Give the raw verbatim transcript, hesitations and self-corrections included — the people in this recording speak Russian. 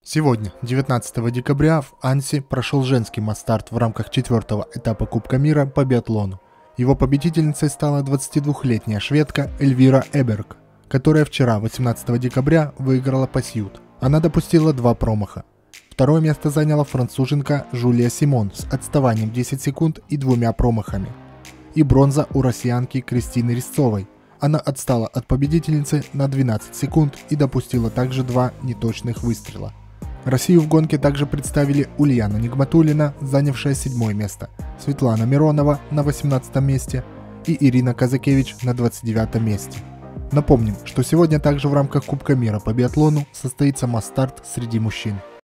Сегодня, девятнадцатого декабря, в Анси прошел женский масс-старт в рамках четвертого этапа Кубка мира по биатлону. Его победительницей стала двадцатидвухлетняя шведка Эльвира Эберг, которая вчера, восемнадцатого декабря, выиграла пасьют. Она допустила два промаха. Второе место заняла француженка Жулия Симон с отставанием десять секунд и двумя промахами. И бронза у россиянки Кристины Резцовой. Она отстала от победительницы на двенадцать секунд и допустила также два неточных выстрела. Россию в гонке также представили Ульяна Нигматуллина, занявшая седьмое место, Светлана Миронова на восемнадцатом месте и Ирина Казакевич на двадцать девятом месте. Напомним, что сегодня также в рамках Кубка мира по биатлону состоится масс-старт среди мужчин.